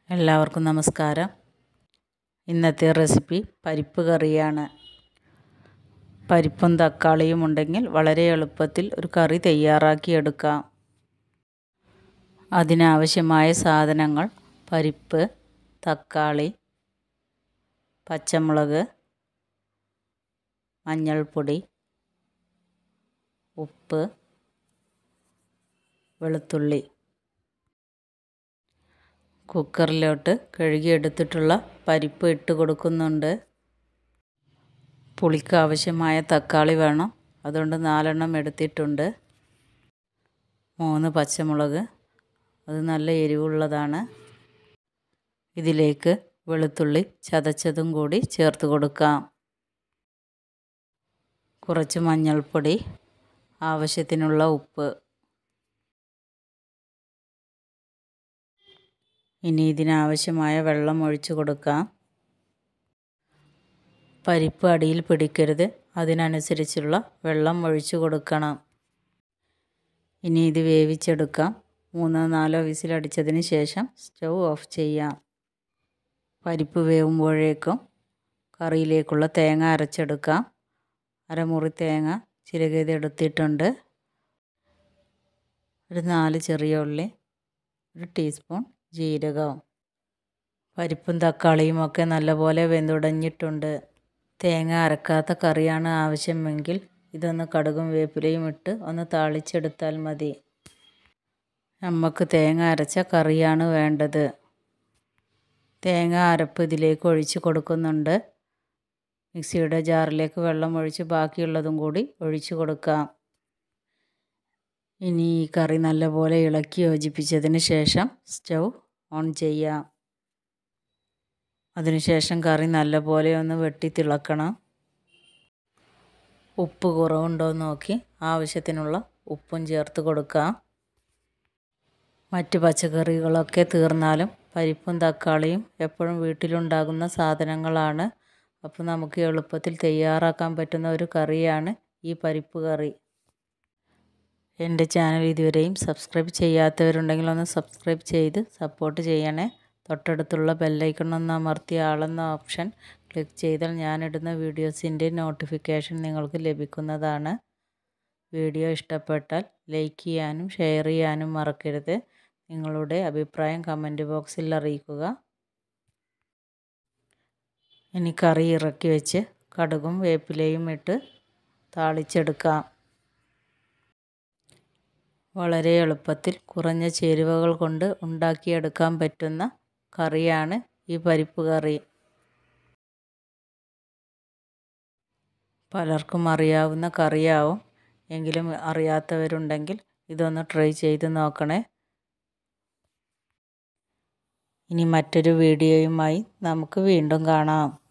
എല്ലാവർക്കും നമസ്കാരം. ഇന്നത്തെ റെസിപ്പി പരിപ്പ് കറിയാണ്. പരിപ്പും തക്കാളിയും ഉണ്ടെങ്കിൽ വളരെ എളുപ്പത്തിൽ ഒരു കറി തയ്യാറാക്കിയെടുക്കാം. അതിനാവശ്യമായ സാധനങ്ങൾ: പരിപ്പ്, തക്കാളി, പച്ചമുളക്, മഞ്ഞൾപ്പൊടി, ഉപ്പ്, വെളുത്തുള്ളി. കുക്കറിലോട്ട് കഴുകിയെടുത്തിട്ടുള്ള പരിപ്പ് ഇട്ട് കൊടുക്കുന്നുണ്ട്. പുളിക്ക് ആവശ്യമായ തക്കാളി വേണം, അതുകൊണ്ട് 4 എടുത്തിട്ടുണ്ട്. 3 പച്ചമുളക്, അത് നല്ല എരിവുള്ളതാണ്. ഇതിലേക്ക് വെളുത്തുള്ളി ചതച്ചതും കൂടി ചേർത്ത് കൊടുക്കാം. കുറച്ച് മഞ്ഞൾപ്പൊടി, ആവശ്യത്തിനുള്ള ഉപ്പ്. ഇനി ഇതിനാവശ്യമായ വെള്ളം ഒഴിച്ചു കൊടുക്കാം. പരിപ്പ് അടിയിൽ പിടിക്കരുത്, അതിനനുസരിച്ചുള്ള വെള്ളം ഒഴിച്ചു കൊടുക്കണം. ഇനി ഇത് വേവിച്ചെടുക്കാം. 3-4 വിസിലടിച്ചതിന് ശേഷം സ്റ്റൗ ഓഫ് ചെയ്യാം. പരിപ്പ് വേവുമ്പോഴേക്കും കറിയിലേക്കുള്ള തേങ്ങ അരച്ചെടുക്കാം. അരമുറി തേങ്ങ ചിരകിയതെടുത്തിട്ടുണ്ട്. ഒരു 4 ചെറിയ ഉള്ളി, 1 ടീസ്പൂൺ ജീരകം. പരിപ്പും തക്കാളിയും ഒക്കെ നല്ലപോലെ വെന്തുടഞ്ഞിട്ടുണ്ട്. തേങ്ങ അരക്കാത്ത കറിയാണ് ആവശ്യമെങ്കിൽ ഇതൊന്ന് കടുകും വേപ്പിലയും ഇട്ട് ഒന്ന് താളിച്ചെടുത്താൽ മതി. നമുക്ക് തേങ്ങ അരച്ച കറിയാണ് വേണ്ടത്. തേങ്ങ അരപ്പ് ഇതിലേക്ക് ഒഴിച്ച് കൊടുക്കുന്നുണ്ട്. മിക്സിയുടെ ജാറിലേക്ക് വെള്ളം ഒഴിച്ച് ബാക്കിയുള്ളതും കൂടി ഒഴിച്ചു കൊടുക്കാം. ഇനി ഈ കറി നല്ലപോലെ ഇളക്കി യോജിപ്പിച്ചതിന് ശേഷം സ്റ്റൗ ഓൺ ചെയ്യാം. അതിനുശേഷം കറി നല്ലപോലെ ഒന്ന് വെട്ടി തിളക്കണം. ഉപ്പ് കുറവുണ്ടോ എന്ന് നോക്കി ആവശ്യത്തിനുള്ള ഉപ്പും ചേർത്ത് കൊടുക്കാം. മറ്റ് പച്ചക്കറികളൊക്കെ തീർന്നാലും പരിപ്പും തക്കാളിയും എപ്പോഴും വീട്ടിലുണ്ടാകുന്ന സാധനങ്ങളാണ്. അപ്പോൾ നമുക്ക് എളുപ്പത്തിൽ തയ്യാറാക്കാൻ പറ്റുന്ന ഒരു കറിയാണ് ഈ പരിപ്പ് കറി. എൻ്റെ ചാനൽ ഇതുവരെയും സബ്സ്ക്രൈബ് ചെയ്യാത്തവരുണ്ടെങ്കിൽ ഒന്ന് സബ്സ്ക്രൈബ് ചെയ്ത് സപ്പോർട്ട് ചെയ്യണേ. തൊട്ടടുത്തുള്ള ബെല്ലൈക്കൺ ഒന്ന് അമർത്തി ആളെന്ന ഓപ്ഷൻ ക്ലിക്ക് ചെയ്താൽ ഞാനിടുന്ന വീഡിയോസിൻ്റെ നോട്ടിഫിക്കേഷൻ നിങ്ങൾക്ക് ലഭിക്കുന്നതാണ്. വീഡിയോ ഇഷ്ടപ്പെട്ടാൽ ലൈക്ക് ചെയ്യാനും ഷെയർ ചെയ്യാനും മറക്കരുത്. നിങ്ങളുടെ അഭിപ്രായം കമൻറ്റ് ബോക്സിൽ അറിയിക്കുക. ഇനി കറി ഇറക്കി വെച്ച് കടുകും വേപ്പിലയും ഇട്ട് താളിച്ചെടുക്കാം. വളരെ എളുപ്പത്തിൽ കുറഞ്ഞ ചേരുവകൾ കൊണ്ട് ഉണ്ടാക്കിയെടുക്കാൻ പറ്റുന്ന കറിയാണ് ഈ പരിപ്പ് കറി. പലർക്കും അറിയാവുന്ന കറിയാവും, എങ്കിലും അറിയാത്തവരുണ്ടെങ്കിൽ ഇതൊന്ന് ട്രൈ ചെയ്ത് നോക്കണേ. ഇനി മറ്റൊരു വീഡിയോയുമായി നമുക്ക് വീണ്ടും കാണാം.